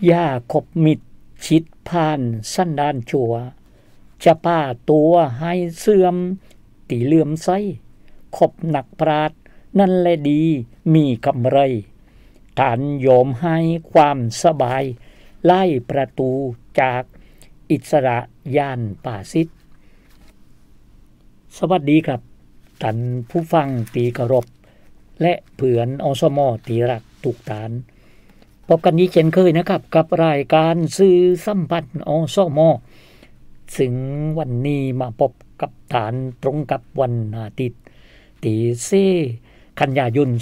อย่าคบมิตรชิดผ่านสันดานชั่วจะป้าตัวให้เสื่อมตีเลื่อมใสคบนักปราชญ์นั่นแหละดีมีกำไรฐานโยมให้ความสบายไล่ประตูจากอิสระย่านป่าซิดสวัสดีครับท่านผู้ฟังตีเคารพและเพื่อนอสมตีรักทุกท่านพบกันนี้เช่นเคยนะครับกับรายการสื่อสัมพันธ์อสมซึ่งวันนี้มาพบกับฐานตรงกับวันอาทิตย์ที่4กันยายน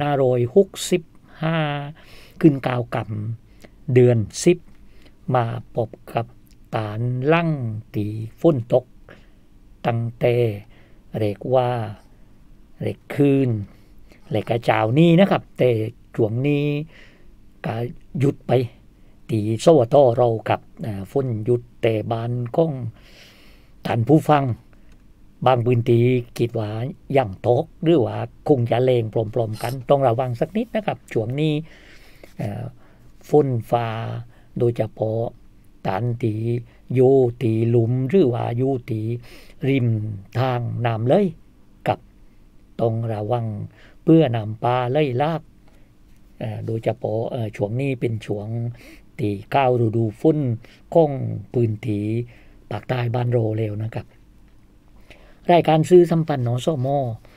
2565ขึ้น9ค่ำเดือน10มาพบกับฐานลั่งที่ฝนตกตั้งแต่เรียกว่าเรียกคืนเรียกกระเจ้านี้นะครับแต่ช่วงนี้ก็หยุดไปที่สวทเรากับฝนหยุดแต่บ้านของท่านผู้ฟังบางพื้นที่คิดว่ายังตกหรือว่าคงจะแรงปลอมๆกันต้องระวังสักนิดนะครับช่วงนี้ฝนฟ้าโดยเฉพาะฐานที่อยู่ที่หลุมหรือว่าอยู่ที่ริมทางน้ำเลยกับต้องระวังเพื่อน้ำป่าไหลหลากโดยเฉพาะช่วงนี้เป็นช่วงที่ก้าวฤดูฝนของพื้นที่ภาคใต้บ้านเราแล้วนะครับรายการสื่อสัมพันธ์อสม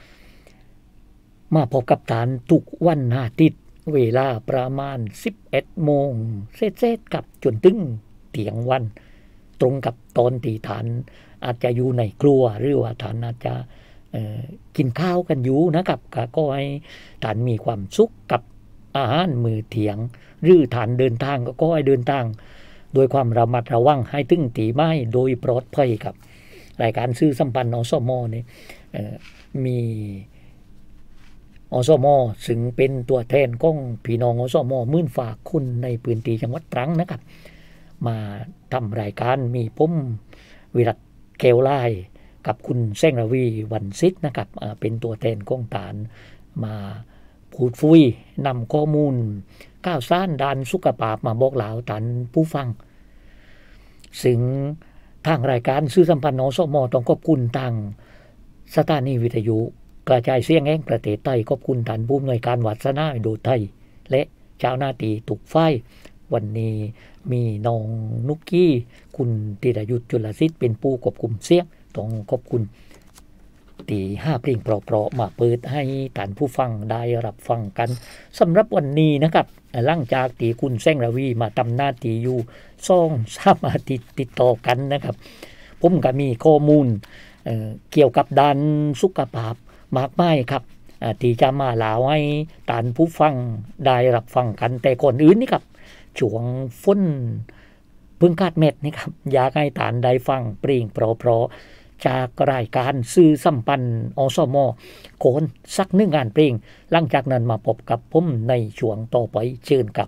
มาพบกับฐานทุกวันอาทิตย์เวลาประมาณ 11 โมงเศษๆกับจนถึงเที่ยงวันตรงกับตอนที่ฐานอาจจะอยู่ในครัวหรือว่าฐานอาจจะกินข้าวกันอยู่นะครับก็ให้ฐานมีความสุขกับอาหารมื้อเที่ยงหรือฐานเดินทางก็ให้เดินทางโดยความระมัดระวังให้ถึงตีไม้โดยปลอดภัยครับรายการสื่อสัมพันธ์อสมนี่มีอสมซึ่งเป็นตัวแทนของพี่น้องอสมมื่นฝากคุณในพื้นที่จังหวัดตรังนะครับมาทำรายการมีผมวิรัตแก้วไล่กับคุณแสงระวีวันซิดนะครับเป็นตัวแทนของฐานมาพูดคุยนำข้อมูลก้าวสารด้านสุขภาพมาบอกเล่าฐานผู้ฟังซึ่งทางรายการสื่อสัมพันธ์อสมต้องขอบคุณทางสถานีวิทยุกระจายเสียงแห่งประเทศไทยขอบคุณท่านผู้อำนวยการวัดสนาโดไทยและเจ้าหน้าที่ทุกฝ่ายวันนี้มีน้องนุกกี้คุณธีรยุทธจุลศิษฐ์เป็นผู้ควบคุมเสียงต้องขอบคุณที่5เพลงเพราะๆมาเปิดให้ท่านผู้ฟังได้รับฟังกันสำหรับวันนี้นะครับหลังจากที่คุณแสงระวีมาทำหน้าที่อยู่2-3 อาทิตย์ติดต่อกันนะครับผมก็มีข้อมูลเกี่ยวกับด้านสุขภาพมากมายครับที่จะมาเล่าให้ท่านผู้ฟังได้รับฟังกันแต่ก่อนอื่นนี่ครับช่วงฝนเพิ่งคาดเม็ดนี่ครับอยากให้ท่านได้ฟังเพลงเพราะๆจากรายการสื่อสัมพันธ์อสมโคนสัก1 งานเพลงหลังจากนั้นมาพบกับผมในช่วงต่อไปเชิญครับ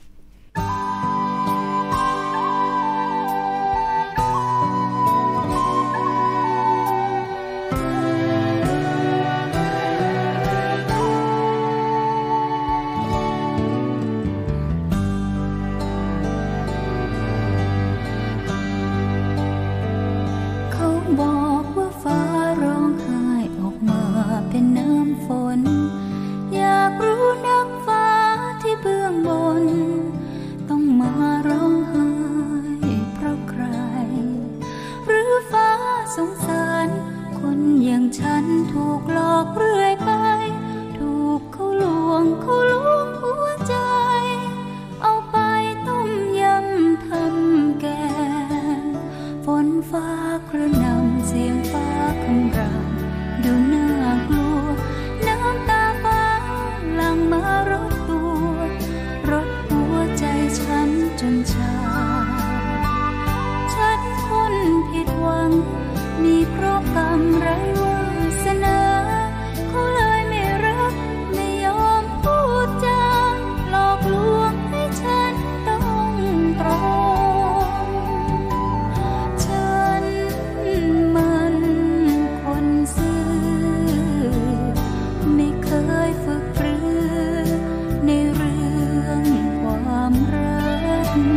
มีเพราะกรรมไรวาสนาเขาเลยไม่รักไม่ยอมพูดจาหลอกลวงให้ฉันต้องตรองฉันมันคนซื่อไม่เคยฝึกปรือในเรื่องความรัก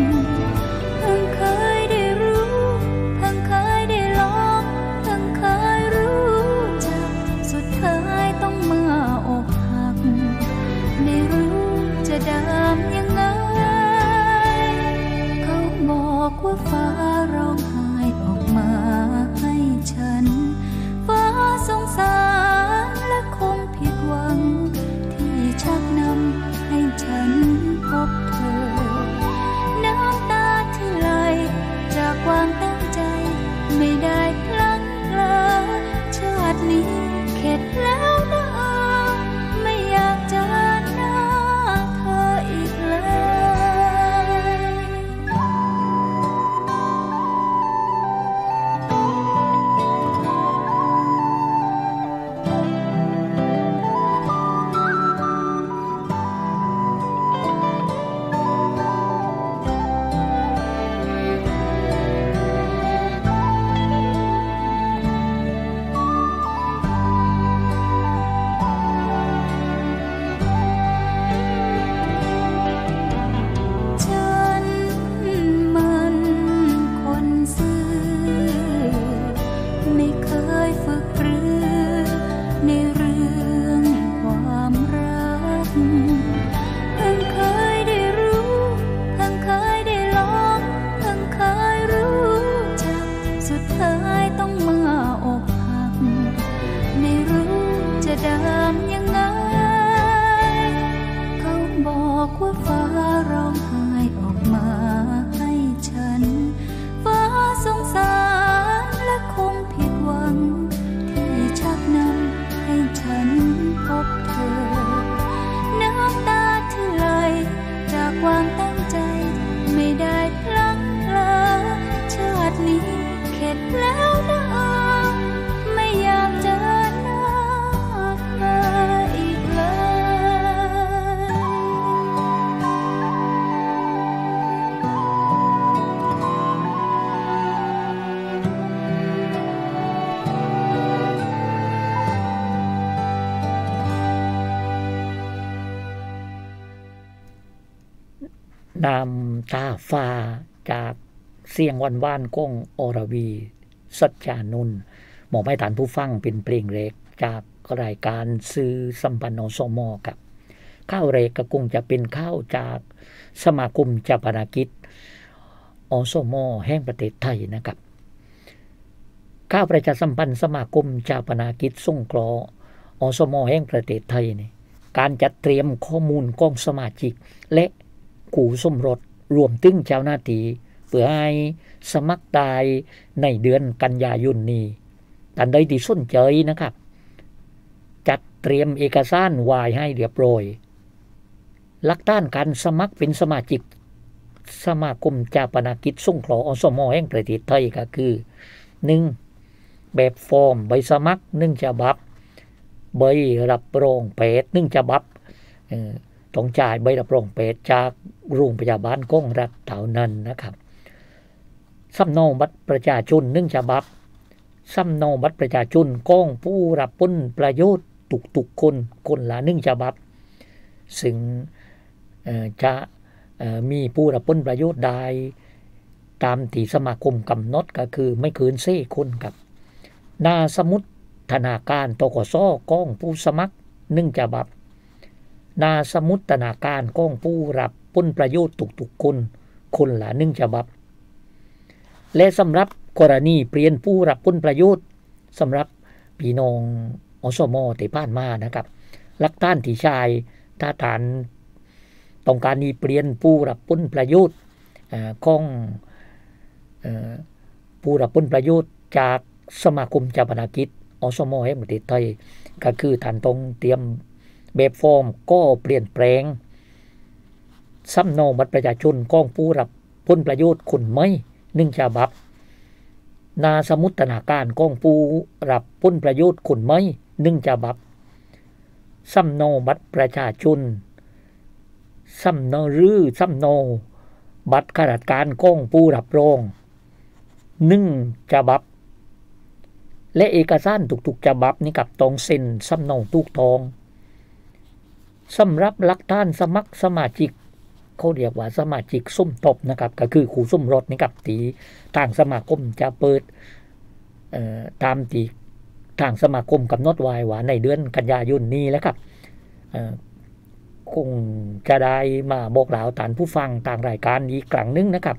ยฝึกปรือในเรื่องความรักเพิ่งเคยได้รู้เพิ่งเคยได้ลองเพิ่งเคยรู้จักสุดท้ายต้องมาอกหักไม่รู้จะดามยังไงเขาบอกว่าฟ้าร้องไห้ออกมาให้ฉันฟ้าสงสารและคงผิดหวังที่ชักนำให้ฉันพบเธอน้ำตาที่ไหลจากความตั้งใจไม่ได้พลั้งเผลอชาตินี้เข็ดแล้วนะไม่อยากเจอหน้าเธออีกเลยน้ำตาฟ้าจากเสียงหวานๆของอรวีสัจจานนท์หมอให้ฐานผู้ฟังเป็นเพลงเล็กจากรายการสื่อสัมพันธ์อสมครับข้าวเรกก็คงจะเป็นข้าวจากสมาคมชาปนกิจอสมแห่งประเทศไทยนะครับข้าวประชาสัมพันธ์สมาคมชาปนกิจสงเคราะห์อสมแห่งประเทศไทยนี่การจัดเตรียมข้อมูลของสมาชิกและคู่สมรสรวมถึงเจ้าหน้าที่เพื่อให้สมัครได้ในเดือนกันยายนนี้ท่านใดที่สนใจนะครับจัดเตรียมเอกสารไว้ให้เรียบร้อยหลักฐานการสมัครเป็นสมาชิกสมาคมชาปนกิจสงเคราะห์อสมแห่งประเทศไทยก็คือ 1. แบบฟอร์มใบสมัคร1ฉบับใบรับรองแพทย์1ฉบับต้องจ่ายใบรับรองแพทย์จากโรงพยาบาลของรัฐเท่านั้นนะครับสำเนาบัตรประชาชน1ฉบับสำเนาบัตรประชาชนของผู้รับผลประโยชน์ทุกๆคนละ1ฉบับซึ่งจะมีผู้รับผลประโยชน์ได้ตามที่สมาคมกำหนดก็คือไม่เกิน4คนครับหน้าสมุดธนาคารธกส.ของผู้สมัคร1ฉบับหน้าสมุดธนาคารของผู้รับผลประโยชน์ทุกๆคนละ1ฉบับและสำหรับกรณีเปลี่ยนผู้รับผลประโยชน์สำหรับพี่น้องอสมที่ผ่านมานะครับหลักฐานที่ใช้ถ้าฐานต้องการเปลี่ยนผู้รับผลประโยชน์ของผู้รับผลประโยชน์จากสมาคมชาปนกิจอสมแห่งประเทศไทยก็คือท่านต้องเตรียมแบบฟอร์มก็เปลี่ยนแปลงสำเนาบัตรประชาชนของผู้รับผลประโยชน์คนใหม่1ฉบับหน้าสมุดธนาคารของผู้รับผลประโยชน์คนใหม่1ฉบับสำเนาบัตรประชาชนสำเนาบัตรข้าราชการของผู้รับรอง1ฉบับและเอกสารทุกๆฉบับนี้กับต้องเซ็นสำเนาถูกต้องสำหรับหลักฐานสมัครสมาชิกเขาเรียกว่าสมาชิกสมทบนะครับก็คือคู่สมรสนี่ครับที่ทางสมาคมจะเปิดตามที่ทางสมาคมกำหนดไว้ว่าในเดือนกันยายนนี้แล้วครับคงจะได้มาบอกกล่าวท่านผู้ฟังทางรายการอีกครั้งนึงนะครับ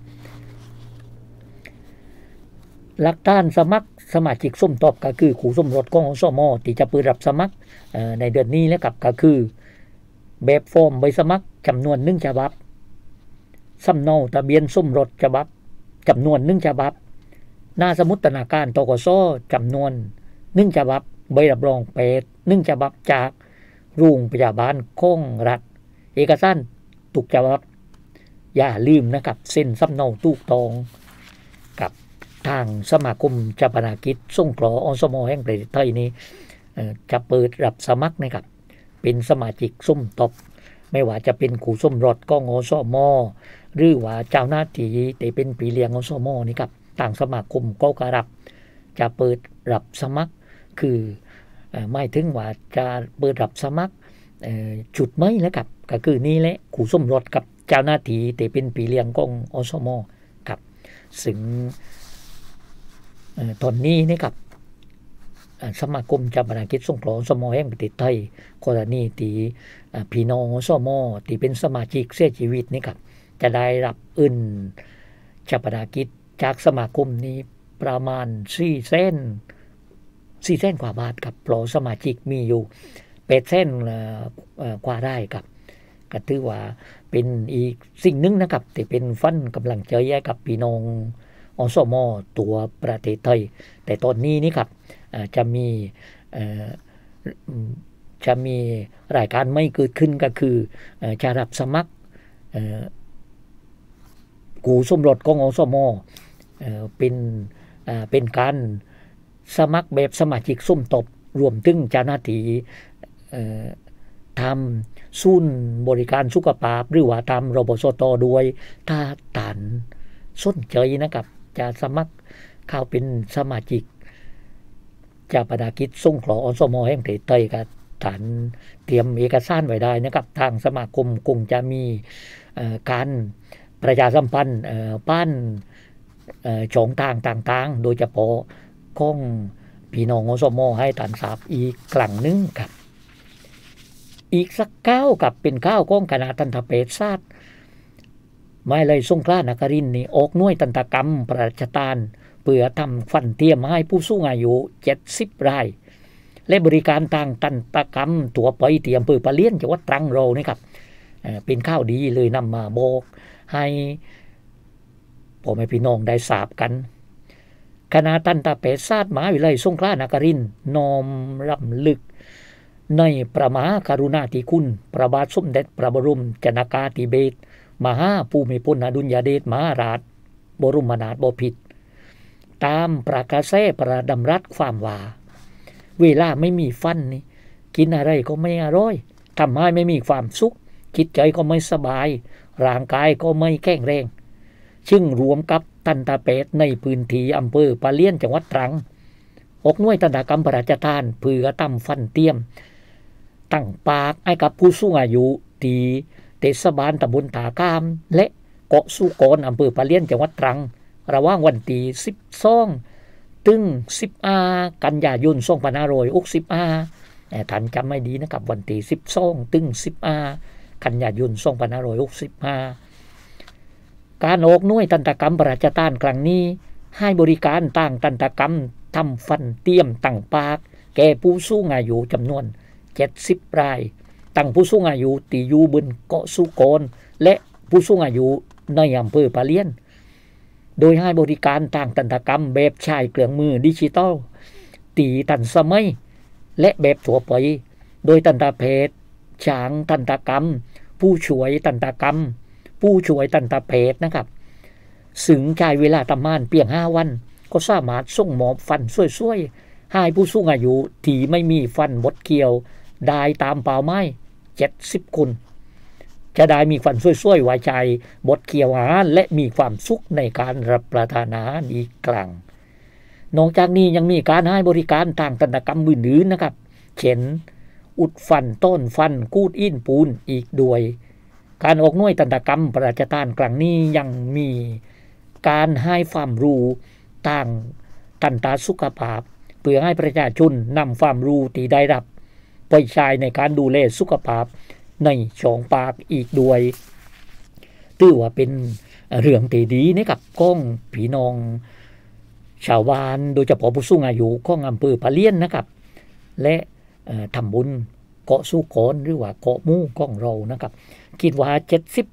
หลักฐานสมัครสมาชิกสมทบก็คือคู่สมรสของอสมที่จะเปิดรับสมัครในเดือนนี้แล้วครับก็คือแบบฟอร์มใบสมัครจำนวน1ฉบับสำเนาทะเบียนสมรสฉบับจำนวน1ฉบับหน้าสมุดธนาคารธกส.จำนวน1ฉบับใบรับรองแพทย์1ฉบับจากโรงพยาบาลของรัฐเอกสารทุกฉบับอย่าลืมนะครับเซ็นสำเนาถูกต้องกับทางสมาคมชาปนกิจสงเคราะห์อสมแห่งประเทศไทยนี้จะเปิดรับสมัครนะครับเป็นสมาชิกสมทบไม่ว่าจะเป็นคู่สมรสของอสมหรือว่าเจ้าหน้าที่ที่เป็นพี่เลี้ยงอสมนี่ครับทางสมาคมก็รับจะเปิดรับสมัครคือไม่ถึงว่าจะเปิดรับสมัครจุดไม่แล้วครับก็คือนี่แหละคู่สมรสกับเจ้าหน้าที่ที่เป็นพี่เลี้ยงของอสมครับซึ่งตอนนี้นะครับสมาคมชาปนกิจสงเคราะห์อสมแห่งประเทศไทยกรณีที่พี่น้องอสมที่เป็นสมาชิกเสียชีวิตนี่ครับจะได้รับชาปนกิจจากสมาคมนี้ประมาณ400,000 กว่าบาทครับเพราะสมาชิกมีอยู่800,000 กว่าได้ครับก็ถือว่าเป็นอีกสิ่งหนึ่งนะครับที่เป็นฟันกำลังใจให้กับพี่น้องอสมตัวประเทศไทยแต่ตอนนี้นี่ครับจะมีรายการไม่เกิดขึ้นก็คือจะรับสมัครกูสมรสของอสมเป็นการสมัครแบบสมาชิกสมทบรวมถึงเจ้าหน้าที่ทำศูนย์บริการสุขภาพหรือว่าตามรบสตด้วยถ้าท่านสนใจนะครับจะสมัครเข้าเป็นสมาชิกชาปนกิจสงเคราะห์อสมแห่งประเทศไทยก็ท่านเตรียมเอกสารไว้ได้นะครับทางสมาคมคงจะมีการประชาสัมพันธ์ป้านช่องทางต่างๆโดยเฉพาะของพี่น้องอสมให้ท่านทราบอีกครั้งนึงครับอีกสักก้าวกับเป็นก้าวของคณะทันตแพทยศาสตร์ไม่เลยสงขลานครินทร์นี่ออกหน่วยทันตกรรมพระราชทานเพื่อทำฟันเทียมให้ผู้สูงอายุ70 รายและบริการทางทันตกรรมตัวไปที่อำเภอปะเลี้ยนจังหวัดตรังเรานี่ครับเป็นข้าวดีเลยนำมาบอกให้พ่อแม่พี่น้องได้ทราบกันคณะทันตแพทยศาสตร์มหาวิทยาลัยสงขลานครินทร์น้อมรำลึกในพระมหากรุณาธิคุณพระบาทสมเด็จพระบรมชนกาธิเบศรมหาภูมิพลอดุลยเดชมหาราชบรมนาถบพิตรตามประกาศแสพระดำรัสความว่าเวลาไม่มีฟันนี่กินอะไรก็ไม่อร่อยทำให้ไม่มีความสุขจิตใจก็ไม่สบายร่างกายก็ไม่แข็งแรงซึ่งรวมกับทันตแพทย์ในพื้นที่อำเภอปะเลี้ยนจังหวัดตรังออกหน่วยทันตกรรมพระราชทานเพื่อทำฟันเทียมตั้งปากให้กับผู้สูงอายุที่เทศบาลตำบลตากามและเกาะสุกรอำเภอปะเลี้ยนจังหวัดตรังระหว่างวันที่12ถึง15 กันยายน 2565ท่านจำไม่ดีนะครับวันที่12ถึง15 กันยายน 2565การออกหน่วยทันตกรรมพระราชทานครั้งนี้ให้บริการต่างทันตกรรมทำฟันเทียมตั้งปากแก่ผู้สูงอายุจำนวน70 รายตั้งผู้สูงอายุที่อยู่บนเกาะสุกรและผู้สูงอายุในอำเภอปะเลี้ยนโดยให้บริการทางทันตกรรมแบบใช้เครื่องมือดิจิตอลตีทันสมัยและแบบทั่วไปโดยทันตแพทย์ช่างทันตกรรมผู้ช่วยทันตกรรมผู้ช่วยทันตแพทย์นะครับซึ่งใช้เวลาประมาณเพียง5 วันก็สามารถส่งหมอบฟันสวยๆให้ผู้สูงอายุที่ไม่มีฟันบดเคี้ยวได้ตามเป้าหมาย70 คนจะได้มีฟันสวยๆไว้ใจบดเคี้ยวอาหารและมีความสุขในการรับประทานอาหารอีกครั้งนอกจากนี้ยังมีการให้บริการทางทันตกรรมอื่นๆนะครับเช่นอุดฟันต้นฟันกูดอินปูนอีกด้วยการออกหน่วยทันตกรรมพระราชทานครั้งนี้ยังมีการให้ความรู้ทางทันตสุขภาพเพื่อให้ประชาชนนำความรู้ที่ได้รับไปใช้ในการดูแลสุขภาพในช่องปากอีกด้วยถือว่าเป็นเรื่องที่ดีนะครับของพี่น้องชาวบ้านโดยเฉพาะผู้สูงอายุของอำเภอปะเลี้ยนนะครับและทำบุญเกาะสุกรหรือว่าเกาะหมู่ของเรานะครับคิดว่า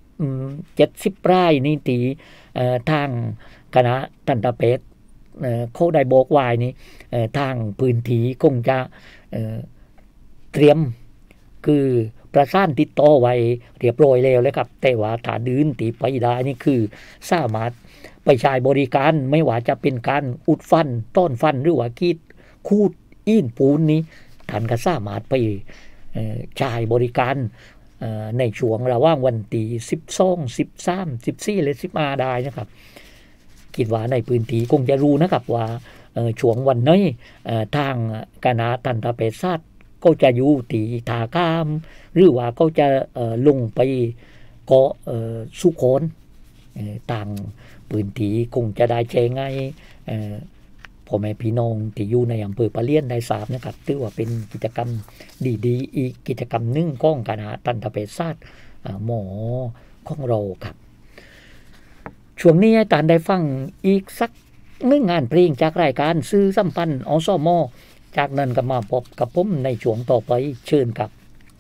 70 รายนี่ตีทางคณะทันตแพทย์เขาได้บอกไว้นี่ทางพื้นที่คงจะเตรียมคือประสานติดต่อไว้เรียบร้อยแล้วเลยครับแต่ว่าถ้าดื้นตีไปได้นี่คือสามารถไปใช้บริการไม่ว่าจะเป็นการอุดฟันต้อนฟันหรือว่าคูดอินปูนนี้ท่านก็สามารถไปใช้บริการในช่วงระหว่างวันที่12 13 14และ15ได้นะครับคิดว่าในพื้นที่คงจะรู้นะครับว่าช่วงวันนี้ทางคณะทันตแพทยศาสตร์ก็จะอยู่ที่ท่ากามหรือว่าก็จะลงไปเกาะสุโขนต่างพื้นที่คงจะได้แจ้งให้พ่อแม่พี่น้องที่อยู่ในอำเภอปะเลี่ยนได้ทราบนะครับถือว่าเป็นกิจกรรมดีๆอีกกิจกรรมหนึ่งของคณะทันตแพทยศาสตร์หมอของเราครับช่วงนี้อาจารย์ได้ฟังอีกสักหนึ่งงานเพลงจากรายการสื่อสัมพันธ์อสม.จากนั้นก็มาพบกับผมในช่วงต่อไปเชิญครับ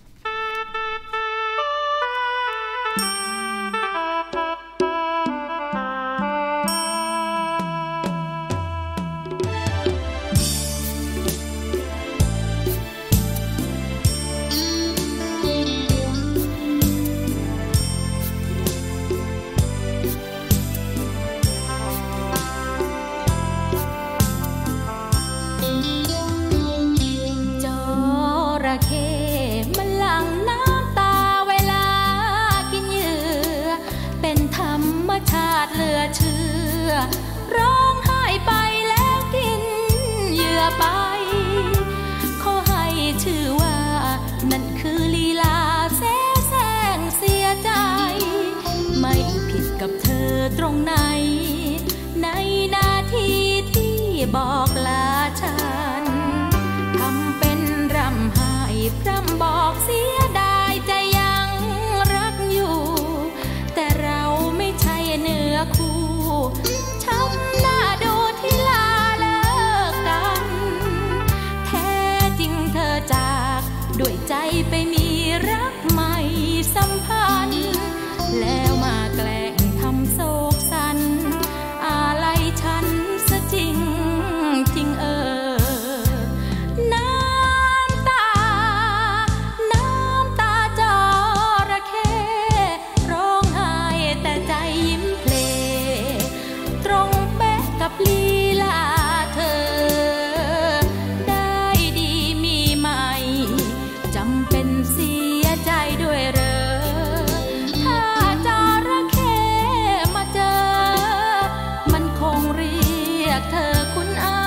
ร้องไห้ไปแล้วกินเหยื่อไปขอให้ชื่อว่านั่นคือลีลาแสงเสียใจไม่ผิดกับเธอตรงไหนในนาทีที่บอกลาฉันทำเป็นรำไห้พร่ำบอกเสียดายใจยังรักอยู่แต่เราไม่ใช่เนื้อคู่ช้ำหน้าดูที่ลาเลิกกันแท้จริงเธอจากด้วยใจไปมีรักใหม่สัมพันธ์แล้วมาแกล้งทำโศกสันอะไรฉันซะจริงจริงน้ำตาจระเข้ร้องไห้แต่ใจยิ้มเพลตรงเป๊ะกับลีลาเธอได้ดีมีใหม่จำเป็นเสียใจด้วยเหรอถ้าจระเข้มาเจอมันคงเรียกเธอคุณอา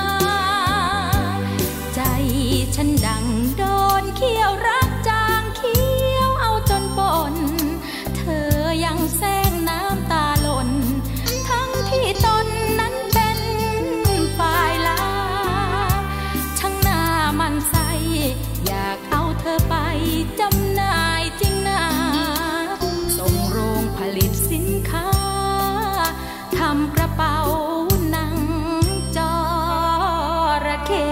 ใจฉันดังโดนเขี้ยวรักจางเขี้ยวเอาจนปนเธอยังแซงน้ำตาหล่นทั้งที่ตนนั้นเป็นฝ่ายลาช่างหน้ามันใสอยากเอาเธอไปจำหน่ายจริงนาส่งโรงผลิตสินค้าทำกระเป๋าหนังจระเข้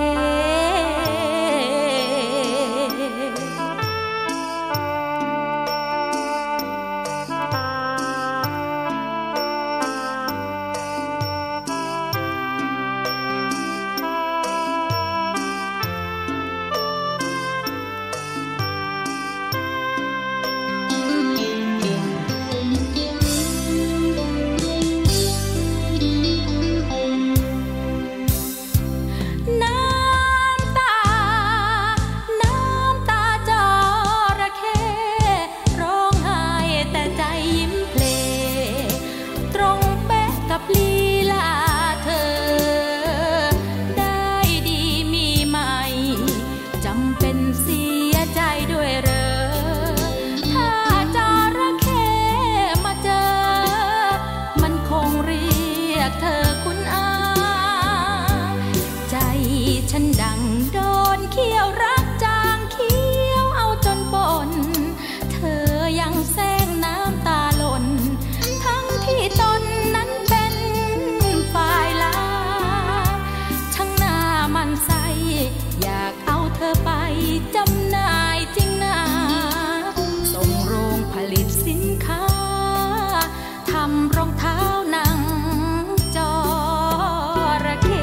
ฉันดังโดนเขี้ยวรักจางเขี้ยวเอาจนปนเธอยังแซงน้ำตาหล่นทั้งที่ตนนั้นเป็นฝ่ายลาช่างหน้ามันใสอยากเอาเธอไปจำหน่ายจริงนาส่งโรงผลิตสินค้าทำรองเท้าหนังจระเข้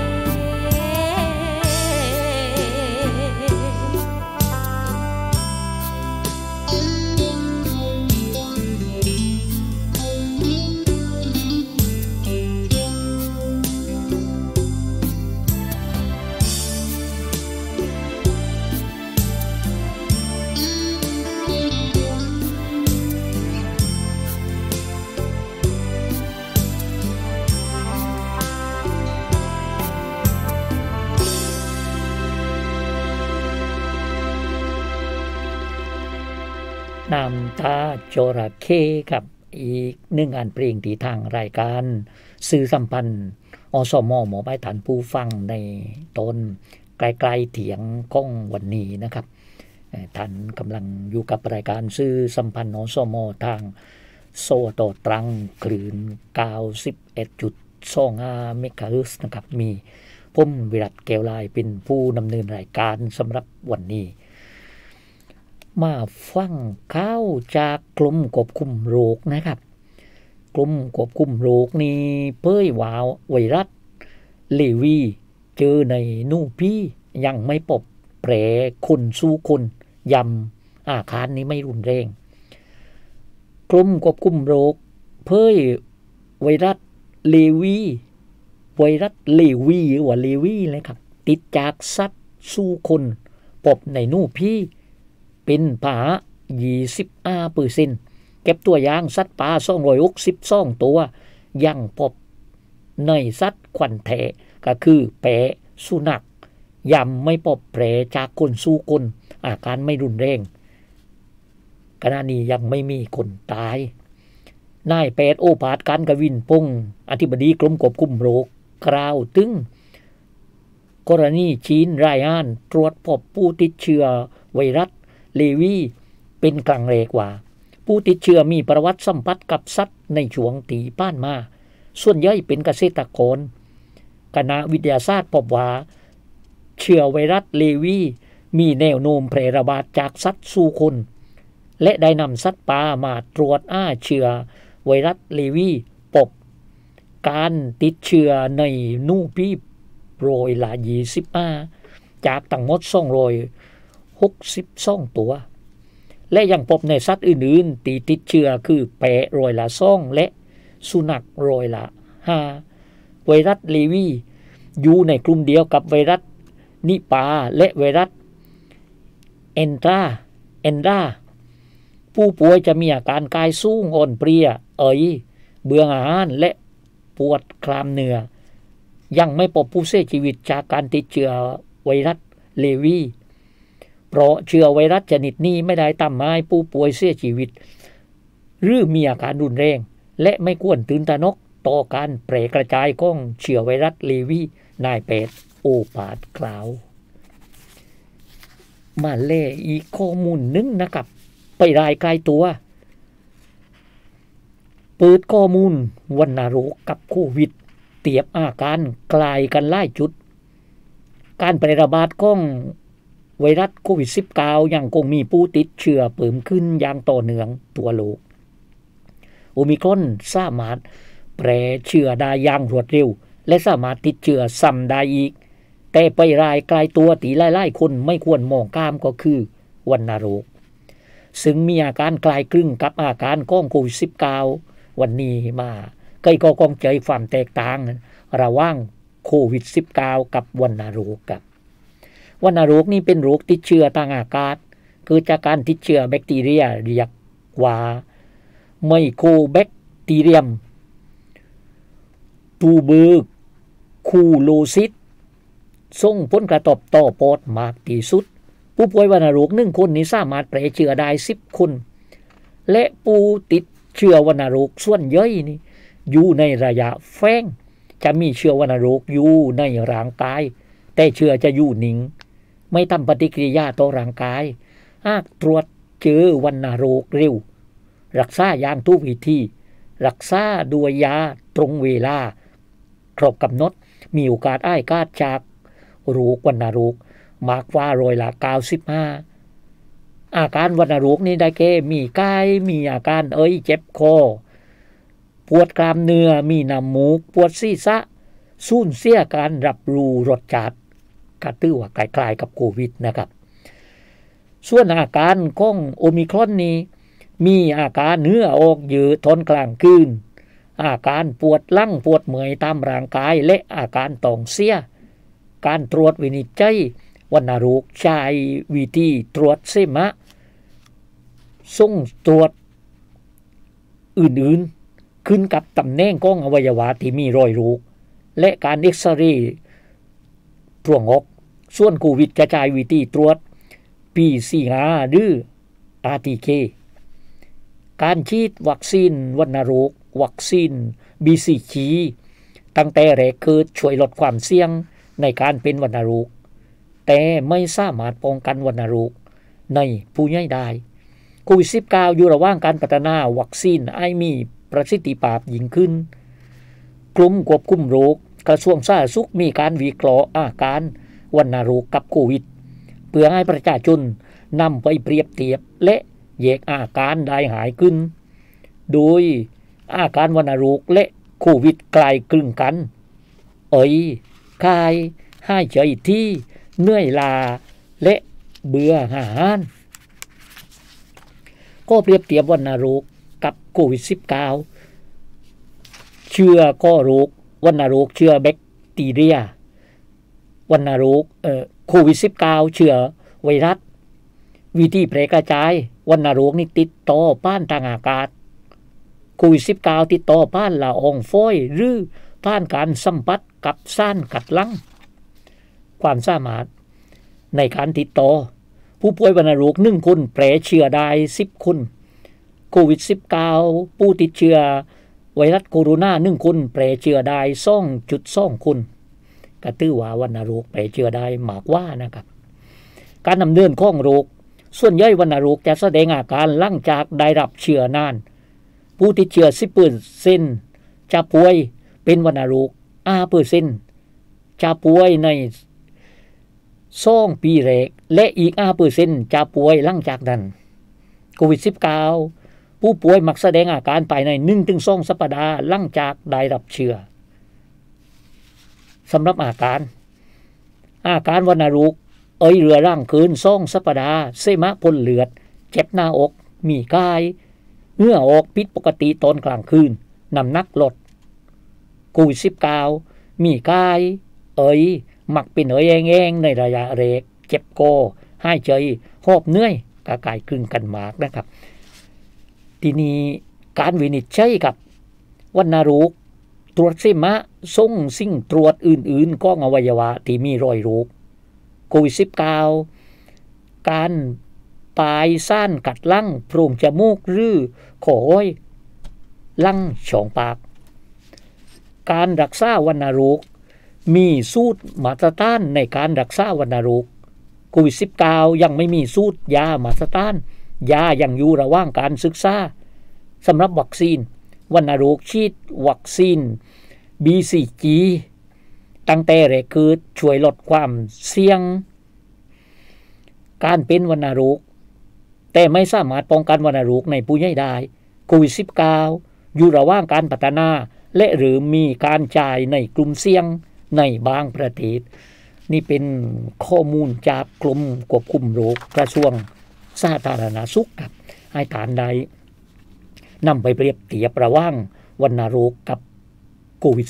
น้ำตาจระเข้กับอีกหนึ่งงานเพลงที่ทางรายการสื่อสัมพันธ์อสมหมอใบฐานผู้ฟังในตอนไกลๆเถียงก้องวันนี้นะครับท่านกำลังอยู่กับรายการสื่อสัมพันธ์อสมทางโซตตรังคลื่น 91.25 เมกะเฮิรตซ์นะครับมีผมวิรัตแก้วลายเป็นผู้ดำเนินรายการสำหรับวันนี้มาฟังข่าวจากกรมควบคุมโรคนะครับกรมควบคุมโรคนี้เผยว่าไวรัสเลวีเจอในหนูพี่ยังไม่พบแผลคนสู่คนยำอาการนี้ไม่รุนแรงกรมควบคุมโรคเผยไวรัสเลวีว่าเลวีเลยครับติดจากสัตว์สู่คนพบในหนูพี่เป็นพาหะ 25% เก็บตัวอย่างสัตว์ป่า262ตัวยังพบในสัตว์ขวัญแทะก็คือแปะสุนัขยังไม่พบแผลจากคนสู่คนอาการไม่รุนแรงขณะนี้ยังไม่มีคนตายนายแพทย์โอภาสการกวินพงศ์อธิบดีกรมควบคุมโรคกล่าวถึงกรณีจีนรายงานตรวจพบผู้ติดเชื้อไวรัสเลวีเป็นครั้งแรกว่าผู้ติดเชื้อมีประวัติสัมผัสกับสัตว์ในช่วงที่ผ่านมาส่วนใหญ่เป็นเกษตรกรคณะวิทยาศาสตร์พบว่าเชื้อไวรัสเลวีมีแนวโน้มแพร่ระบาดจากสัตว์สู่คนและได้นำสัตว์ป่ามาตรวจเชื้อไวรัสเลวีพบการติดเชื้อในหนูพี่25%จากทั้งหมด262ตัวและยังพบในสัตว์อื่นๆที่ติดเชื้อคือแพะ2%และสุนัข5%ไวรัสเลวีอยู่ในกลุ่มเดียวกับไวรัสนิปาและไวรัสเอนตราผู้ป่วยจะมีอาการกายสูงอ่อนเพลียเบื่ออาหารและปวดกล้ามเนื้อยังไม่พบผู้เสียชีวิตจากการติดเชื้อไวรัสเลวีเพราะเชื้อไวรัสชนิดนี้ไม่ได้ทำให้ผู้ป่วยเสียชีวิตหรือมีอาการรุนแรงและไม่ควรตื่นตระหนกต่อการแพร่กระจายของเชื้อไวรัสเลวีนายแพทย์โอภาสกล่าวมาเล่อีกข้อมูลนึงนะครับไปรายกายตัวเปิดข้อมูลวัณโรคกับโควิดเทียบอาการคล้ายกันหลายจุดการแพร่ระบาดของไวรัสโควิด -19 ยังคงมีผู้ติดเชื้อเพิ่มขึ้นอย่างต่อเนื่องทั่วโลกโอมิครอนสามารถแพร่เชื้อได้อย่างรวดเร็วและสามารถติดเชื้อซ้ำได้อีกแต่ไปรายกลายตัวที่หลายๆคนไม่ควรมองข้ามก็คือวัณโรคซึ่งมีอาการคล้ายคลึงกับอาการของโควิด -19 วันนี้มาใกล้ก็คงเจอความแตกต่างระหว่างโควิด -19 กับวัณโรคครับวัณโรคนี่เป็นโรคติดเชื้อทางอากาศเกิดจากการติดเชื้อแบคทีเรียเรียกว่าไมโครแบคทีเรียมตูเบอร์คูโลซิสส่งผลกระทบต่อปอดมากที่สุดผู้ป่วยวัณโรค1คนนี้สามารถแพร่เชื้อได้10คนและผู้ติดเชื้อวัณโรคส่วนใหญ่นี่อยู่ในระยะแฝงจะมีเชื้อวัณโรคอยู่ในร่างกายแต่เชื้อจะอยู่นิ่งไม่ทำปฏิกิริยาต่อร่างกายหากตรวจเจอวัณโรคเร็วรักษาอย่างถูกวิธีรักษาด้วยยาตรงเวลาครบกำหนดมีโอกาสอ้ายกาดจากโรควัณโรคมากกว่า95%อาการวัณโรคนี้ได้แก่มีไข้มีอาการเจ็บคอปวดกล้ามเนื้อมีน้ำมูกปวดศีรษะสูญเสียการรับรู้รสชาติก็ถือว่าคล้ายๆกับโควิดนะครับส่วนอาการของโอมิครอนนี้มีอาการเหงื่อออกเยอะตอนกลางคืนอาการปวดหลังปวดเมื่อยตามร่างกายและอาการท้องเสียการตรวจวินิจฉัยวัณโรคใช้วิธีตรวจเสมหะส่งตรวจอื่นๆขึ้นกับตำแหน่งของอวัยวะที่มีรอยโรคและการเอ็กซเรย์ตรวจอกส่วนโควิดจะใช้วิธีตรวจ PCR หรือ RTK การฉีดวัคซีนวัณโรควัคซีน BCG ตั้งแต่แรกคือช่วยลดความเสี่ยงในการเป็นวัณโรคแต่ไม่สามารถป้องกันวัณโรคในผู้ใหญ่ได้โควิด -19 อยู่ระหว่างการพัฒนาวัคซีนให้มีประสิทธิภาพยิ่งขึ้นกลุ่มควบคุมโรคกระทรวงสาธารณสุขมีการวิเคราะห์อาการวัณโรคกับโควิดเพื่อให้ประชาชนนำไปเปรียบเทียบและแยกอาการได้หายขึ้นโดยอาการวัณโรคและโควิดกลายคลึงกันคายหายใจที่เหนื่อยล้าและเบื่ออาหารก็เปรียบเทียบวัณโรคกับโควิด -19 เชื้อก็โรควัณโรคเชื้อแบคทีเรียวัณโรคโควิด -19 เชื้อไวรัสวิธีแพร่กระจายวัณโรคนี่ติดต่อผ่านทางอากาศโควิด -19 ติดต่อผ่านละอองฝอยหรือผ่านการสัมผัสกับสารคัดหลั่งความสามารถในการติดต่อผู้ป่วยวัณโรค1คนแพร่เชื้อได้10คนโควิด -19 ผู้ติดเชื้อไวรัสโคโรนา1คนแพร่เชื้อได้ 2.2 คนก็ถือว่าวัณโรคแพร่เชื้อได้มากกว่านะครับการดำเนินของโรคส่วนใหญ่วัณโรคจะแสดงอาการหลังจากได้รับเชื้อนานผู้ติดเชื้อ 10% จะป่วยเป็นวัณโรค 5% จะป่วยใน2 ปีแรกและอีก 5% จะป่วยหลังจากนั้นโควิด -19 ผู้ป่วยมักแสดงอาการภายใน 1-2 สัปดาห์หลังจากได้รับเชื้อสำหรับอาการวัณโรคเรื้อรังเกิน2 สัปดาห์เสมหะพ่นเลือดเจ็บหน้าอกมีไข้เหงื่อออกผิดปกติตอนกลางคืนน้ำหนักลดโควิด -19 มีไข้มักเป็นแห้งๆในระยะแรกเจ็บคอหายใจหอบเหนื่อยกระกายคลึงกันมากนะครับทีนี้การวินิจฉัยกับวัณโรคตรวจเสมหะส่งสิ่งตรวจอื่นๆของอวัยวะที่มีรอยโรคโควิด -19 การปลายซ่านกัดลั่งโพรงจมูกหรือขออ้อยลั่งช่องปากการรักษาวัณโรคมีสูตรมาตรฐานในการรักษาวัณโรคโควิด -19 ยังไม่มีสูตรยามาตรฐานยายังอยู่ระหว่างการศึกษาสำหรับวัคซีนวัณโรคฉีดวัคซีน BCG ตั้งแต่แรกเกิดช่วยลดความเสี่ยงการเป็นวัณโรคแต่ไม่สามารถป้องกันวัณโรคในผู้ใหญ่ได้โควิด -19 อยู่ระหว่างการพัฒนาและหรือมีการจ่ายในกลุ่มเสี่ยงในบางประเทศนี่เป็นข้อมูลจากกรมควบคุมโรคกระทรวงสาธารณสุขครับให้ฐานใดนำไปเปรียบเทียบระหว่างวัณโรคกับโควิด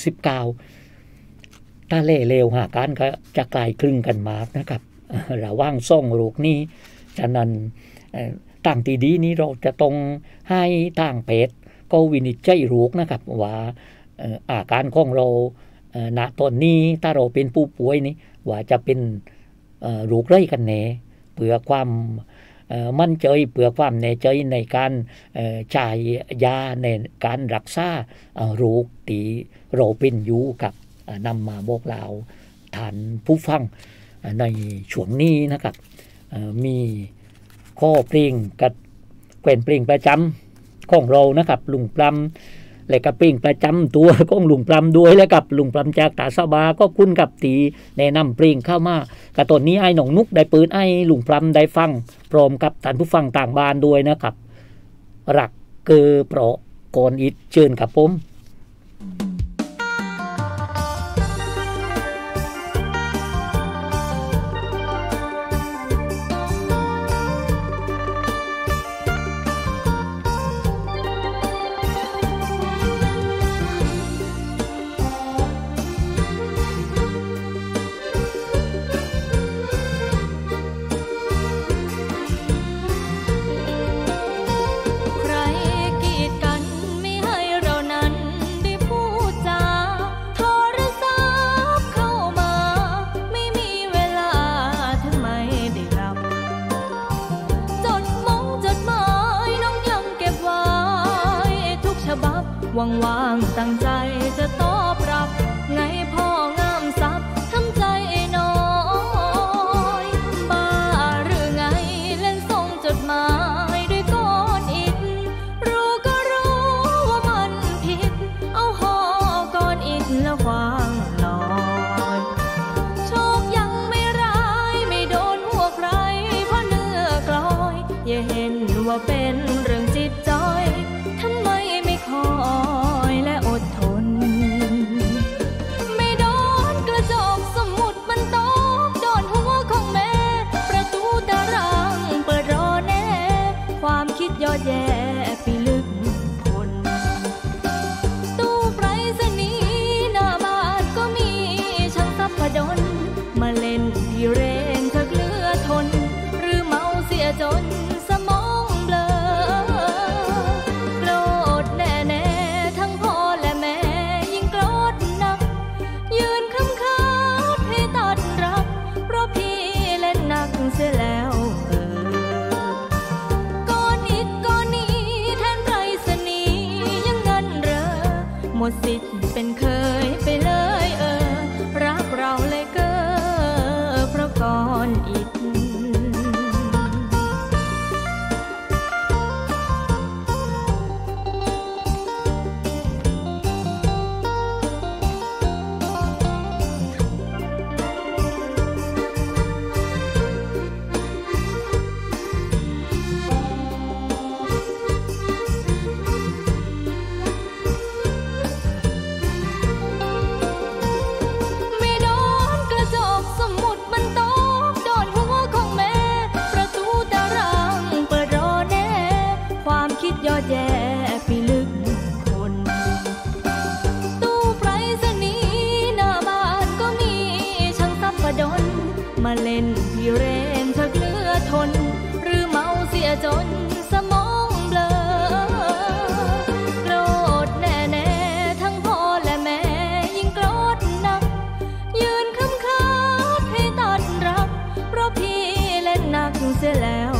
-19 ถ้าเล่เลวหาการก็จะกลายคลึงกันมากนะครับระหว่าง2โรคนี้ฉะนั้นทางที่ดีนี้เราจะต้องให้ทางแพทย์ก็วินิจฉัยโรคนะครับว่าอาการของเราณตอนนี้ถ้าเราเป็นผู้ป่วยนี้ว่าจะเป็นโรคไรกันแน่เพื่อความมั่นใจเพื่อความแน่ใจในการจ่ายยาในการรักษาโรคที่เราเป็นอยู่กับนำมาบอกเล่าท่านผู้ฟังในช่วงนี้นะครับมีข้อเพลงกับแกว่นเพลงประจำของเรานะครับลุงปลำและกับเพลงประจำตัวของลุงปลำด้วยและกับลุงปลำจากตาสบาก็คุณกับตีแนะนำเพลงเข้ามากับตอนนี้ไอ้หนองนุกได้เปิดไอ้ลุงปลำได้ฟังพร้อมกับท่านผู้ฟังต่างบ้านด้วยนะครับรักเกอเพราะก่อนอิดเชิญกับผมว่างๆตั้งใจจะตอบรับว่าเป็นเรื่องจิตใจทำไมไม่คอยและอดทนไม่โดนกระจกสมุดมันตบโดนหัวของแม่ประตูตารางเปิดรอแน่ความคิดยอดแย่ปีลึกพ้นตู้ไปรษณีย์หน้าบ้านก็มีช่างสับพดลมาเล่นพี่เรนเธอเกลือทนหรือเมาเสียจนสมองเบลอโกรธแน่ๆทั้งพ่อและแม่ยิ่งโกรธหนักยืนคำขาดให้ตัดรักเพราะพี่เล่นหนักเสียแล้วก้อนอิฐก้อนนี้แทนไปรษณีย์ยังงั้นเหรอหมดสิทธิ์เป็นเคยไปเลยรักเราเลยเก้อเพราะก้อนอิฐยอดแย่ปีลึกคนตู้ไปรษณีย์หน้าบ้านก็มีช่างสับพดลมาเล่นพี่เรนเธอเกลือทนหรือเมาเสียจนสมองเบลอโกรธแน่ๆทั้งพ่อและแม่ยิ่งโกรธหนักยืนคำขาดให้ตัดรักเพราะพี่เล่นหนักเสียแล้ว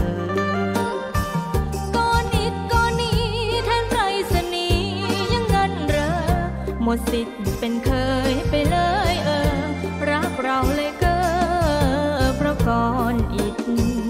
หมดสิทธิ์เป็นเคยไปเลยรักเราเลยเก้อเพราะก้อนอิฐ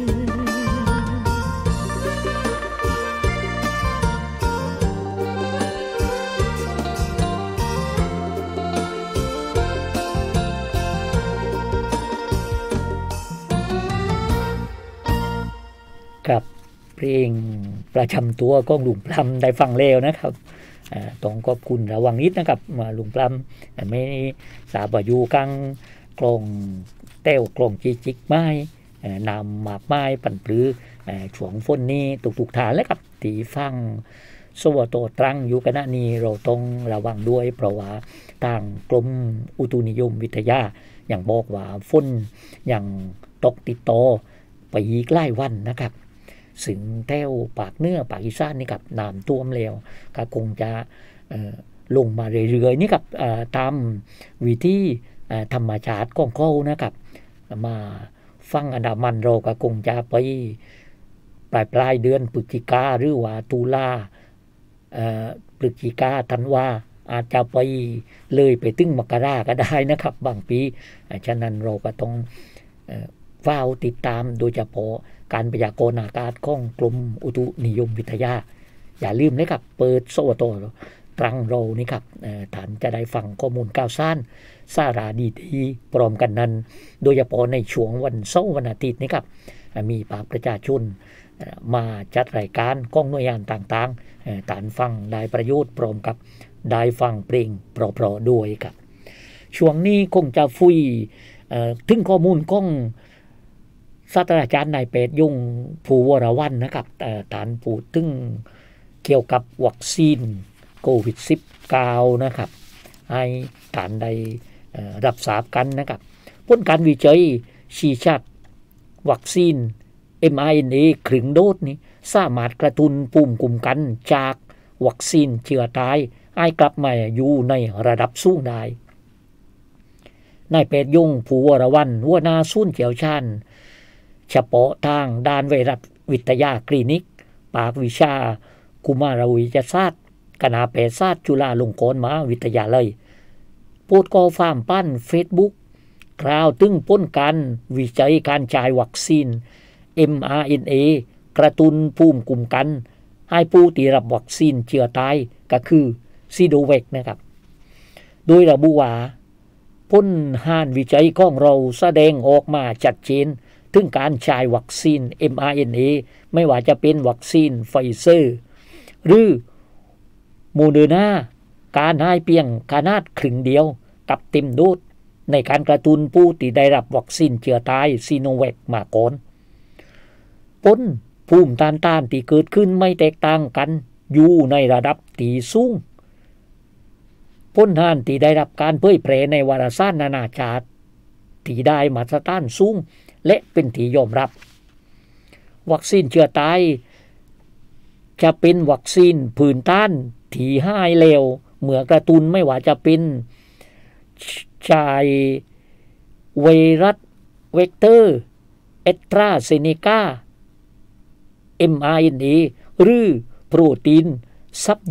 กับเพลงประจำตัวของลุงพลำได้ฟังแล้วนะครับต้องขอบคุณระวังนิดนะครับลุงปล้ำไม่สาบอยู่กลางกลองแต้วกลองจิกไม้นำหมากไม้ปั่นปลือช่วงฝนนี้ตุกๆฐานแล้วครับตีฟังสวโตตรังอยู่ขณะนี้เราต้องระวังด้วยเพราะว่าทางกรมอุตุนิยมวิทยาอย่างบอกว่าฝนอย่างตกติดต่อไปอีกหลายวันนะครับสึงแถวปากเหนือปากอีสานนี่กับน้ำท่วมแล้วก็คงจะลงมาเรื่อยๆนี่กับตามวิธีธรรมชาติของเขานะครับมาฟังอันดามันเราก็คงจะไปปลายเดือนพฤศจิกาหรือว่าตุลาพฤศจิกาธันวาอาจจะไปเลยไปถึงมกราก็ได้นะครับบางปีฉะนั้นเราก็ต้องเฝ้าติดตามโดยเฉพาะการพยากรณ์อากาศของกรมอุตุนิยมวิทยาอย่าลืมนะครับเปิดสวโตตรังเรานี่ครับท่านจะได้ฟังข้อมูลข่าวสารสาระดีๆพร้อมกันนั้นโดยเฉพาะในช่วงวันเสาร์วันอาทิตย์นี่ครับมีภาคประชาชนมาจัดรายการกองหน่วยงานต่างๆท่านฟังได้ประโยชน์พร้อมกับได้ฟังเพลงเพราะๆด้วยครับช่วงนี้คงจะฟุยถึงข้อมูลของศาสตราจารย์นายแพทย์ยงภูวรวรรณนะครับฐานพูดถึงเกี่ยวกับวัคซีนโควิด -19 นะครับให้ฐานได้รับทราบกันนะครับผลการวิจัยชี้ชัดวัคซีน mRNA ครึ่งโดสนี้สามารถกระตุ้นภูมิคุ้มกันจากวัคซีนเชื้อตายให้กลับมาอยู่ในระดับสูงได้นายแพทย์ยงภูวรวรรณหัวหน้าศูนย์เชี่ยวชาญเฉพาะทางด้านไวรัสวิทยาคลินิกภาควิชากุมารวิทยาศาสตร์คณะแพทยศาสตร์จุฬาลงกรณ์มหาวิทยาลัยโพสต์ข้อความผ่าน Facebook กล่าวถึงผลการวิจัยการจ่ายวัคซีน mRNA กระตุ้นภูมิคุ้มกันให้ผู้ที่รับวัคซีนเชื้อตายก็คือซิโนแวคนะครับโดยระบุว่าผลหานวิจัยของเราแสดงออกมาชัดเจนถึงการใช้วัคซีน mRNA ไม่ว่าจะเป็นวัคซีนไฟเซอร์หรือโมเดอร์นาการให้เพียงขนาดครึ่งเดียวกับเต็มโดสในการกระตุ้นผู้ที่ได้รับวัคซีนเชื้อตายซีโนแวคมาก่อนผลภูมิต้านที่เกิดขึ้นไม่แตกต่างกันอยู่ในระดับที่สูงผลที่ได้รับการเผยแพร่ในวารสารนานาชาติที่ได้มาตรฐานสูงและเป็นที่ยอมรับวัคซีนเชื้อตายจะเป็นวัคซีนพื้นต้านที่หายเร็วเมื่อกระตุ้นไม่ว่าจะเป็นชายไวรัสเวกเตอร์แอสตราเซเนกา mRNA หรือโปรตีนซับ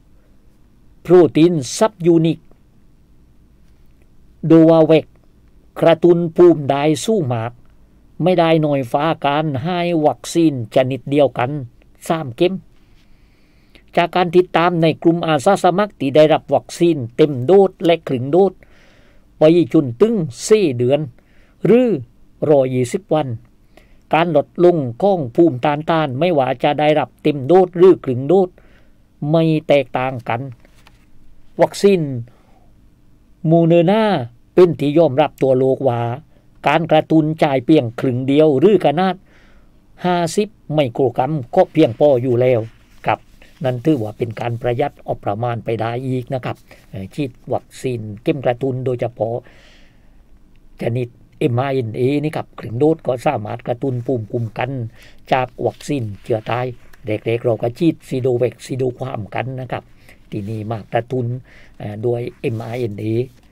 ยูนิกโดวาเวกกระตุ้นภูมิได้สู้มากไม่ได้หน่อยฟ้าการให้วัคซีนชนิดเดียวกัน3 เข็มจากการติดตามในกลุ่มอาสาสมัครที่ได้รับวัคซีนเต็มโดสและครึ่งโดสไปจนถึง4 เดือนหรือ120 วันการลดลงของภูมิต้านไม่ว่าจะได้รับเต็มโดสหรือครึ่งโดสไม่แตกต่างกันวัคซีนโมเดอร์นาเป็นที่ยอมรับตัวโลกว่าการกระตุ้นจ่ายเพียงครึ่งเดียวหรือขนาด50 ไมโครกรัมก็เพียงพออยู่แล้วครับนั่นถือว่าเป็นการประหยัดออกประมาณไปได้อีกนะครับฉีดวัคซีนเข็มกระตุ้นโดยเฉพาะชนิด mRNA นี่ครับครึ่งโดสก็สามารถกระตุ้นภูมิคุ้มกันจากวัคซีนเชื้อตายเด็กๆเราก็ฉีดซีโนแวคซีโนความกันนะครับทีนี้มากระตุ้นโดย mRNA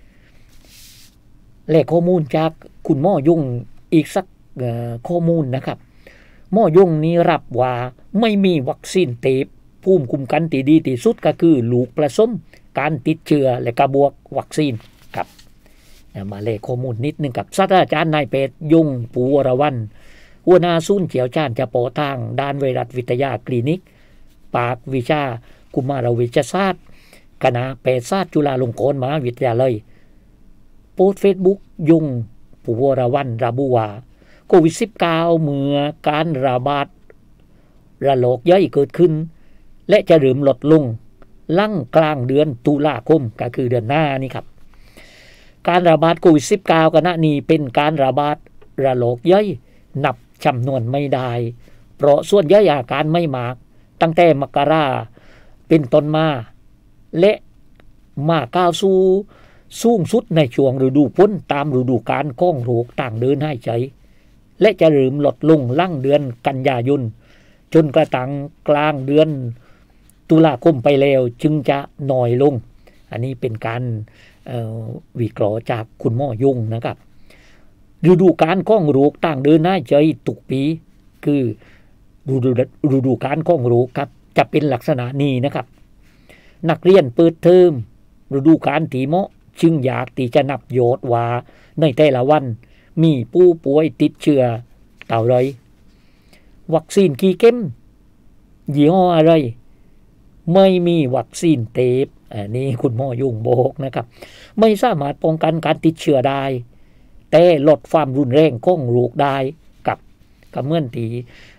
และข้อมูลจากคุณหมอยงอีกสักข้อมูลนะครับหมอยงนี้รับว่าไม่มีวัคซีนเต็มภูมิคุ้มกันที่ดีที่สุดก็คือลูกผสมการติดเชื้อและกระบวกวัคซีนครับมาเลขข้อมูลนิดนึงกับศาสตราจารย์นายแพทย์ยงปูวรวรรณหัวหน้าศูนย์เชี่ยวชาญเฉพาะทางด้านไวรัสวิทยาคลินิกภาควิชากุมารเวชศาสตร์คณะแพทยศาสตร์จุฬาลงกรณ์มหาวิทยาลัยโพสต์เฟซบุ๊กยงปูวรวรรณระบุว่าโควิด -19 เมื่อการระบาดระลอกใหญ่เกิดขึ้นและจะเริ่มลดลงหลังกลางเดือนตุลาคมก็คือเดือนหน้านี่ครับการระบาดโควิด -19 ขณะนี้เป็นการระบาดระลอกใหญ่นับจำนวนไม่ได้เพราะส่วนใหญ่อาการไม่มากตั้งแต่มกราเป็นต้นมาและมาก้าวสู่สูงสุดในช่วงฤดูฝนตามฤดูกาลของโรคต่างเดินหายใจและจะเริ่มลดลงหลังเดือนกันยายนจนกระทั่งกลางเดือนตุลาคมไปแล้วจึงจะน้อยลงอันนี้เป็นการวิเคราะห์จากคุณหมอยงนะครับฤดูกาลของโรคต่างเดินหายใจทุกปีคือฤดูกาลของโรคครับจะเป็นลักษณะนี้นะครับนักเรียนเปิดเทอมฤดูกาลที่เหมาะจึงอยากที่จะนับยอดว่าในแต่ละวันมีผู้ป่วยติดเชื้อเท่าไรวัคซีนกี่เข็มยี่ห้ออะไรไม่มีวัคซีนเต็มอันนี้คุณหมอยงบอกนะครับไม่สามารถป้องกันการติดเชื้อได้แต่ลดความรุนแรงของโรคได้กับเหมือนที่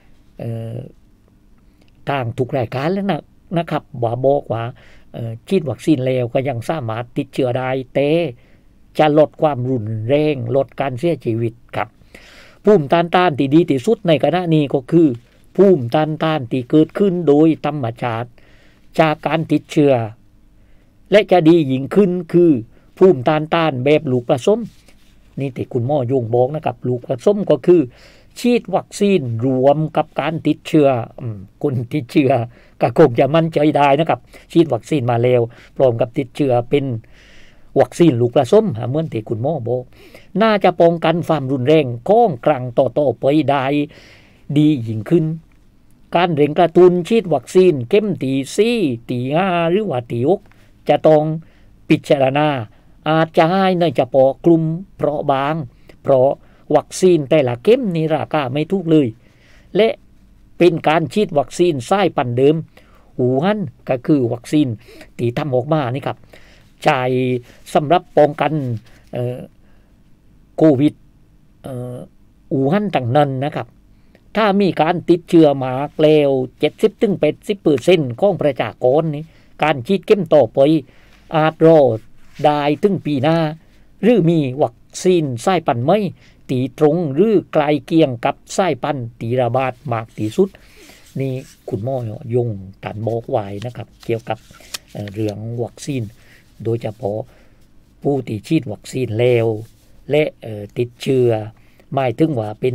ทางทุกรายการแล้วนะครับบอกว่าฉีดวัคซีนแล้วก็ยังสามารถติดเชื้อได้แต่จะลดความรุนแรงลดการเสียชีวิตครับภูมิต้านที่ดีที่สุดในขณะนี้ก็คือภูมิต้านที่เกิดขึ้นโดยธรรมชาติจากการติดเชื้อและจะดียิ่งขึ้นคือภูมิต้านแบบลูกผสมนี่ที่คุณหมอยงบอกนะครับลูกผสมก็คือฉีดวัคซีนรวมกับการติดเชื้อคนติดเชื้อก็คงจะมั่นใจได้นะครับฉีดวัคซีนมาแล้วพร้อมกับติดเชื้อเป็นวัคซีนลูกผสมเหมือนที่คุณหมอบอกน่าจะป้องกันความรุนแรงของครั้งต่อไปได้ดียิ่งขึ้นการเร่งกระตุ้นฉีดวัคซีนเข็มที่4ที่5หรือว่าที่6จะต้องพิจารณาอาจจะให้ในเฉพาะกลุ่มเปราะบางเพราะวัคซีนแต่ละเข็มนี่ราคาไม่ถูกเลยและเป็นการฉีดวัคซีนสายพันธุ์เดิมอู่ฮั่นก็คือวัคซีนที่ทำออกมานี่ครับจ่ายสำหรับป้องกันโควิดอู่ฮั่นต่างนั้นนะครับถ้ามีการติดเชื้อมากแล้ว 70-80% ของประชากรนี้การฉีดเข้มต่อไปอาจรอได้ถึงปีหน้าหรือมีวัคซีนสายพันธุ์ใหม่ตีตรงหรือไกลเคียงกับสายพันธุ์ที่ระบาดมากที่สุดนี่คุณหมอยงตันบอกไว้นะครับเกี่ยวกับเรื่องวัคซีนโดยเฉพาะผู้ที่ฉีดวัคซีนแล้วและติดเชื้อหมายถึงว่าเป็น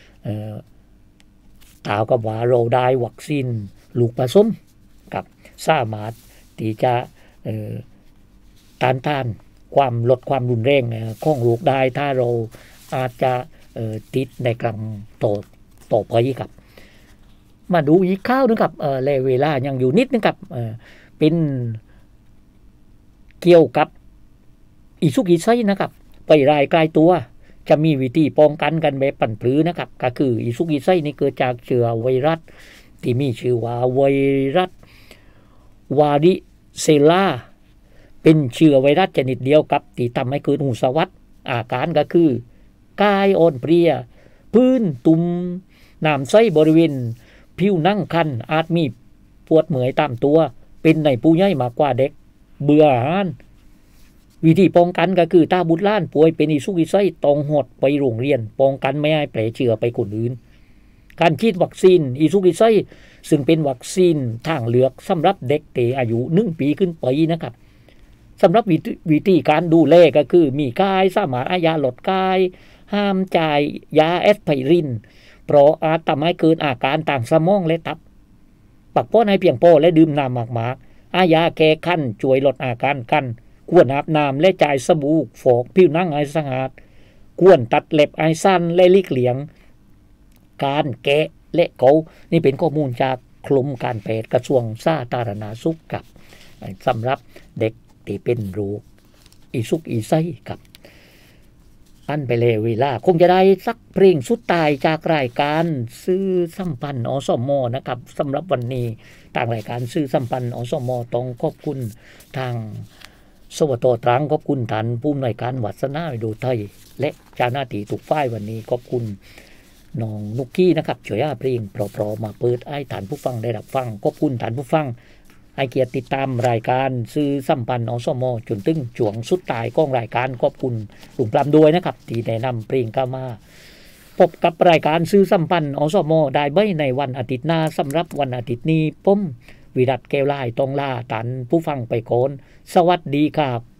กล่าวกับว่าเราได้วัคซีนลูกผสมกับสามารถที่จะต้านความลดความรุนแรงของโรคได้ถ้าเราอาจจะติดในครั้งต่อไปครับมาดูอีกข้าวนึงครับและเวลายังอยู่นิดนึงครับเป็นเกี่ยวกับอีสุกอีไซนะครับไปรายใกล้ตัวจะมีวิธีป้องกันกันแบบปั่นปลื้นะครับก็คืออีสุกอีไซนี่เกิดจากเชื้อไวรัสที่มีชื่อว่าไวรัสวาริเซลาเป็นเชื้อไวรัสชนิดเดียวกับที่ทำให้เกิดหูสวัสดอาการก็คือกายอ่อนเพลียพื้นตุ่มน้ำใสบริเวณผิวหนังคันอาจมีปวดเมื่อยตามตัวเป็นในผู้ใหญ่มากกว่าเด็กเบื่ออาหารวิธีป้องกันก็คือถ้าบุตรหลานป่วยเป็นอีสุกอีไซต้องหดไปโรงเรียนป้องกันไม่ให้แพร่เชื้อไปคนอื่นการฉีดวัคซีนอีสุกอีไซซึ่งเป็นวัคซีนทางเลือกสำหรับเด็กที่อายุ1 ปีขึ้นไปนะครับสำหรับวิธีการดูแลก็คือมีกายสามารถยาลดกายห้ามจ่ายยาแอสไพรินเพราะอาจทำให้เกิดอาการต่างสมองและตับปักป้อนให้เพียงพอและดื่มน้ำมากๆยาแก้คันช่วยลดอาการคันควรอาบน้ำและจ่ายสบู่ฟอกผิวหนังให้สะอาดควรตัดเล็บให้สั้นและหลีกเลี่ยงการแกะและเกานี่เป็นข้อมูลจากกรมการแพทย์กระทรวงสาธารณสุขครับสำหรับเด็กที่เป็นโรคอีสุกอีไซครับอันไปเลยเวลาคงจะได้สักเพลงสุดท้ายจากรายการสื่อสัมพันธ์อสม.นะครับสำหรับวันนี้ทางรายการสื่อสัมพันธ์อสม.ต้องขอบคุณทางสวทตรังขอบคุณท่านผู้อำนวยการวัฒนาวิโดไทยและเจ้าหน้าที่ทุกฝ่ายวันนี้ขอบคุณน้องนุกกี้นะครับช่วยเอาเพลงเพราะๆมาเปิดให้ท่านผู้ฟังได้รับฟังขอบคุณท่านผู้ฟังให้เกียรติติดตามรายการสื่อสัมพันธ์อสม.จนถึงช่วงสุดท้ายของรายการขอบคุณลุงปลำด้วยนะครับที่แนะนำเพลงเข้ามาพบกับรายการสื่อสัมพันธ์อสม.ได้บ่อยในวันอาทิตย์หน้าสำหรับวันอาทิตย์นี้ผมวิรัตแก้วลายต้องลาท่านผู้ฟังไปก่อนสวัสดีครับ